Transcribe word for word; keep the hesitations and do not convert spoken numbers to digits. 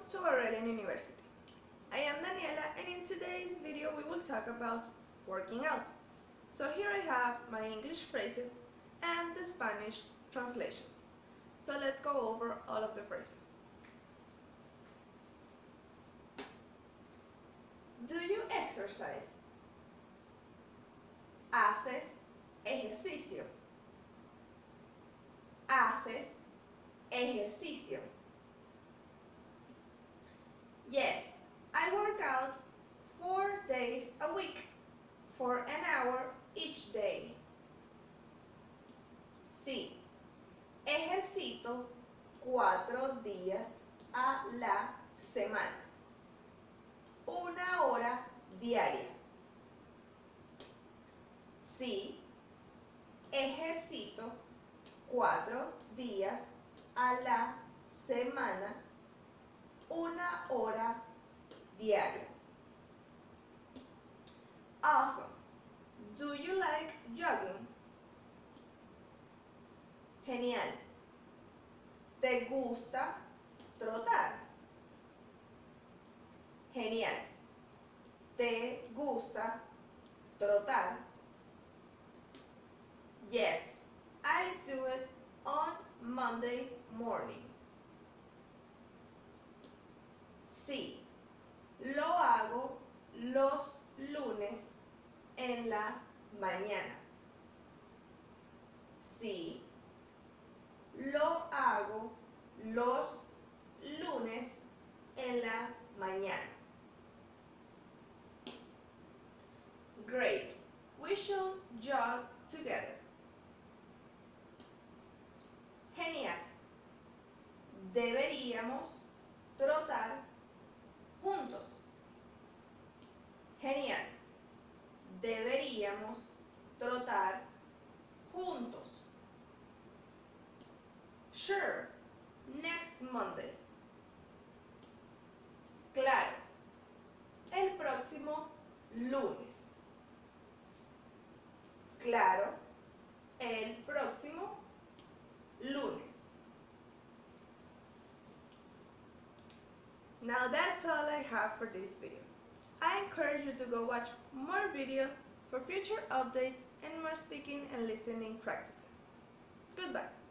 Welcome to Aurelian University. I am Daniela, and in today's video we will talk about working out. So here I have my English phrases and the Spanish translations. So let's go over all of the phrases. Do you exercise? Haces ejercicio. Haces ejercicio. Yes, I work out four days a week for an hour each day. Sí, ejercito cuatro días a la semana. Una hora diaria. Sí, ejercito cuatro días a la semana. Una hora diaria. Awesome. Do you like jogging? Genial. ¿Te gusta trotar? Genial. ¿Te gusta trotar? Yes, I do it on Mondays mornings. Sí, lo hago los lunes en la mañana. Sí, lo hago los lunes en la mañana. Great. We should jog together. Genial. Deberíamos trotar juntos. Genial. Deberíamos trotar juntos. Sure. Next Monday. Claro. El próximo lunes. Claro. El próximo lunes. Now that's all I have for this video. I encourage you to go watch more videos for future updates and more speaking and listening practices. Goodbye.